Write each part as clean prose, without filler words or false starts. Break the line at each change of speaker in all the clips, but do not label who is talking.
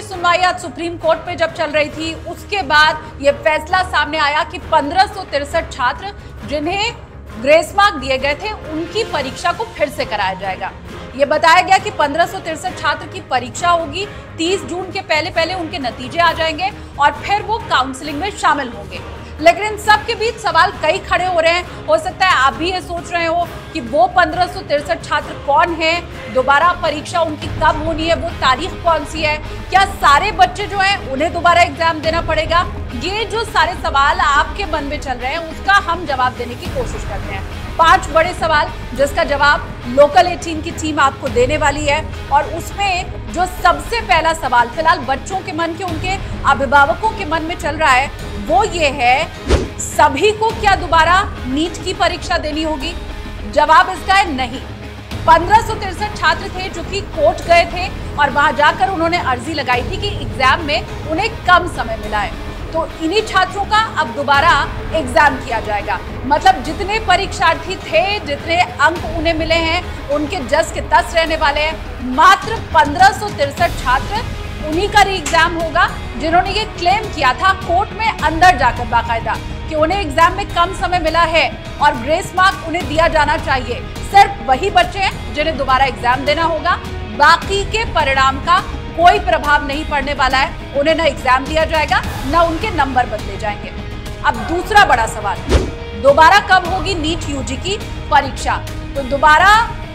सुनवाई आज supreme court में जब चल रही थी, उसके बाद यह फैसला सामने आया कि 1563 छात्र जिन्हें ग्रेस मार्क दिए गए थे उनकी परीक्षा को फिर से कराया जाएगा। ये बताया गया कि 1563 छात्र की परीक्षा होगी, 30 जून के पहले पहले उनके नतीजे आ जाएंगे और फिर वो काउंसलिंग में शामिल होंगे। लेकिन इन सब के बीच सवाल कई खड़े हो रहे हैं। हो सकता है आप भी ये सोच रहे हो कि वो 1563 छात्र कौन हैं, दोबारा परीक्षा उनकी कब होनी है, वो तारीख कौन सी है, क्या सारे बच्चे जो हैं उन्हें दोबारा एग्जाम देना पड़ेगा। ये जो सारे सवाल आपके मन में चल रहे हैं उसका हम जवाब देने की कोशिश करते हैं। 5 बड़े सवाल जिसका जवाब लोकल 18 की टीम आपको देने वाली है। और उसमें जो सबसे पहला सवाल फिलहाल बच्चों के मन के, उनके अभिभावकों के मन में चल रहा है, वो ये है, सभी को क्या दोबारा नीट की परीक्षा देनी होगी? जवाब इसका है नहीं। 1563 छात्र थे जो कि कोर्ट गए थे और वहां जाकर उन्होंने अर्जी लगाई थी कि एग्जाम में उन्हें कम समय मिला है, तो इन्हीं छात्रों का अब दोबारा एग्जाम किया जाएगा। मतलब जितने परीक्षार्थी थे, जितने अंक उन्हें मिले हैं, उनके जस के तस रहने वाले हैं। मात्र 1563 छात्र, उन्हीं का री एग्जाम होगा जिन्होंने ये क्लेम किया था कोर्ट में अंदर जाकर बाकायदा कि उन्हें एग्जाम में कम समय मिला है और ग्रेस मार्क उन्हें दिया जाना चाहिए। सिर्फ वही बच्चे हैं जिन्हें दोबारा एग्जाम देना होगा। बाकी के परिणाम का कोई प्रभाव नहीं पड़ने वाला है। उन्हें न एग्जाम दिया जाएगा, न उनके नंबर बदले जाएंगे। अब दूसरा बड़ा सवाल, दोबारा कब होगी नीट यूजी की परीक्षा? तो दोबारा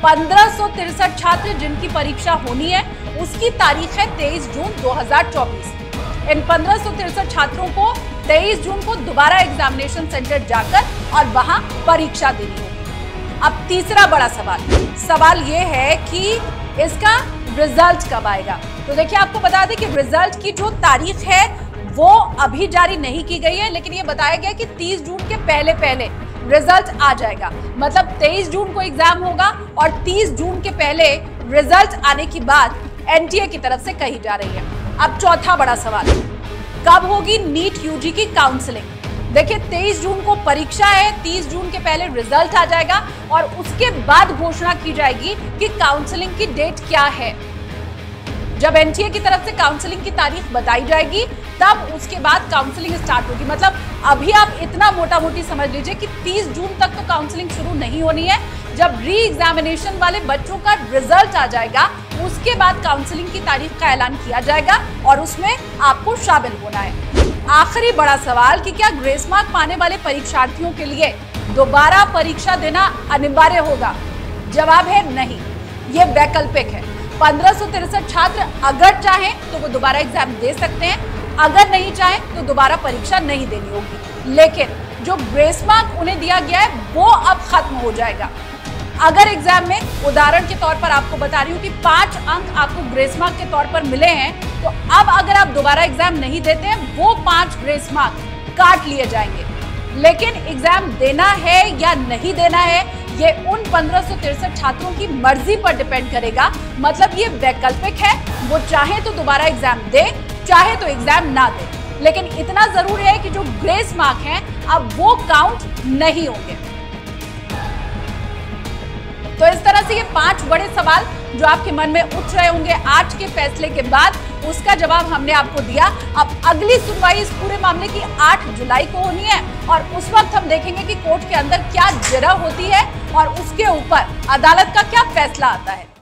1563 छात्र जिनकी परीक्षा होनी है उसकी तारीख है 23 जून 2024। इन 1563 छात्रों को 23 जून को दोबारा एग्जामिनेशन सेंटर जाकर और वहां परीक्षा देनी होगी। अब तीसरा बड़ा सवाल ये है कि इसका रिजल्ट कब आएगा? तो देखिए, आपको बता दें कि रिजल्ट की जो तारीख है वो अभी जारी नहीं की गई है, लेकिन ये बताया गया कि 30 जून के पहले पहले रिजल्ट आ जाएगा। मतलब 23 जून को एग्जाम होगा और 30 जून के पहले रिजल्ट आने की बात एनटीए की तरफ से कही जा रही है। अब चौथा बड़ा सवाल, कब होगी नीट यूजी की काउंसलिंग? देखिए, 23 जून को परीक्षा है, 30 जून के पहले रिजल्ट आ जाएगा और उसके बाद घोषणा की जाएगी कि काउंसलिंग की डेट क्या है। जब एनटीए की तरफ से काउंसलिंग की तारीख बताई जाएगी तब उसके बाद काउंसलिंग स्टार्ट होगी। मतलब अभी आप इतना मोटा मोटी समझ लीजिए कि 30 जून तक तो काउंसलिंग शुरू नहीं होनी है। जब री एग्जामिनेशन वाले बच्चों का रिजल्ट आ जाएगा उसके बाद काउंसलिंग की तारीख का ऐलान किया जाएगा और उसमें आपको शामिल होना है। आखिरी बड़ा सवाल कि क्या ग्रेस मार्क पाने वाले परीक्षार्थियों के लिए दोबारा परीक्षा देना अनिवार्य होगा? जवाब है नहीं, ये वैकल्पिक है। 1563 छात्र अगर चाहें तो वो दोबारा एग्जाम दे सकते हैं, अगर नहीं चाहें तो दोबारा परीक्षा नहीं देनी होगी। लेकिन जो ग्रेस मार्क उन्हें दिया गया है वो अब खत्म हो जाएगा। अगर एग्जाम में, उदाहरण के तौर पर आपको बता रही हूँ कि 5 अंक आपको ग्रेस मार्क के तौर पर मिले हैं, तो अब अगर आप दोबारा एग्जाम नहीं देते हैं वो 5 ग्रेस मार्क काट लिए जाएंगे। लेकिन एग्जाम देना है या नहीं देना है ये उन 1563 छात्रों की मर्जी पर डिपेंड करेगा। मतलब ये वैकल्पिक है, वो चाहे तो दोबारा एग्जाम दे, चाहे तो एग्जाम ना दे। लेकिन इतना जरूर है कि जो ग्रेस मार्क हैं अब वो काउंट नहीं होंगे। तो इस तरह से ये 5 बड़े सवाल जो आपके मन में उठ रहे होंगे आज के फैसले के बाद, उसका जवाब हमने आपको दिया। अब अगली सुनवाई इस पूरे मामले की 8 जुलाई को होनी है और उस वक्त हम देखेंगे कि कोर्ट के अंदर क्या जरा होती है और उसके ऊपर अदालत का क्या फैसला आता है।